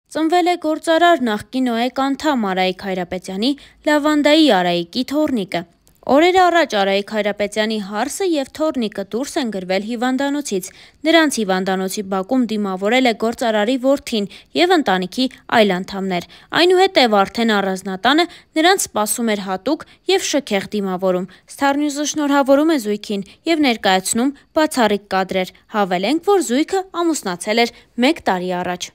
Ծնվել է գործարար նախկին ՕԵԿ անդամ Արայիկ Հայրապետյանի Լավանդայի Արայիկի թոռնիկը։ Օրեր առաջ Արայիկ Հայրապետյանի հարսը եւ թոռնիկը դուրս են գրվել հիվանդանոցից։ Նրանց հիվանդանոցի բակում դիմավորել է գործարարի որդին եւ ընտանիքի այլ անդամներ։ Այնուհետեւ արդեն առանձնատանը նրանց սպասում էր հատուկ եւ շքեղ դիմավորում։ Star News-ը շնորհավորում է զույգին եւ ներկայացնում բացառիկ կադրեր։ Հավելենք, որ զույգը ամուսնացել էր 1 տարի առաջ։